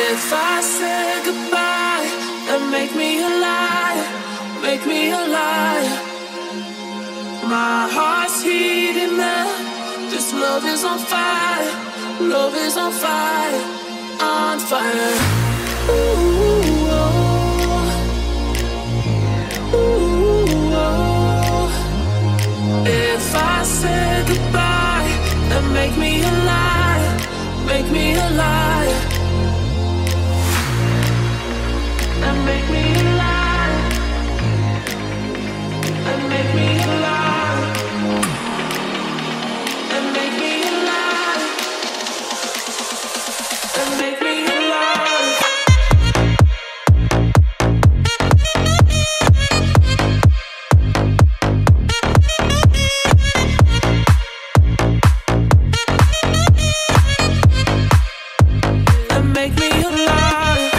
If I say goodbye, then make me a liar, make me a liar. My heart's heating up, this love is on fire, love is on fire, on fire. Ooh, oh. Ooh, oh. If I say goodbye, then make me a liar, make me a liar. And make me a liar, and make me a liar, and make me a liar, and make me a liar. And make me a liar.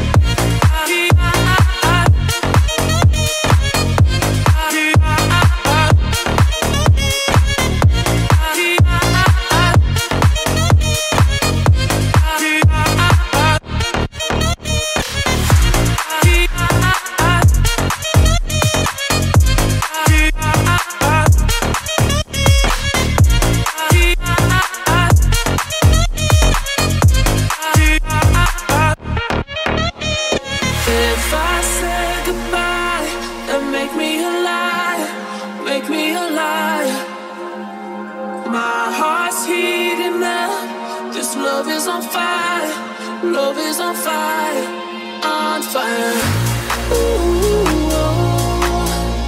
If I say goodbye, then make me a liar, make me a liar. My heart's heating up, this love is on fire, love is on fire, on fire. Ooh, oh.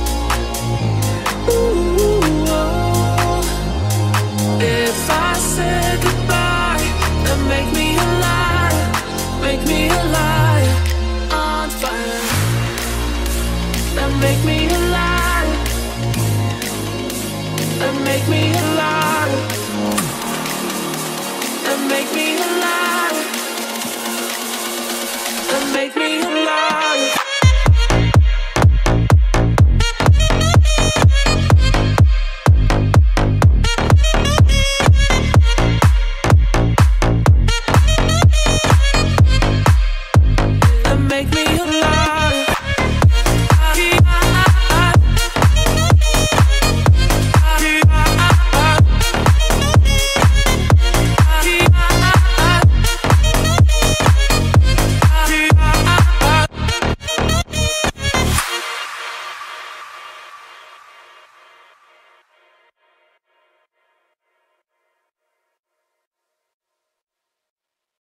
Ooh, oh. If I say goodbye, then make me a liar, make me a liar. On fire, and make me a liar, and make me a liar, and make me a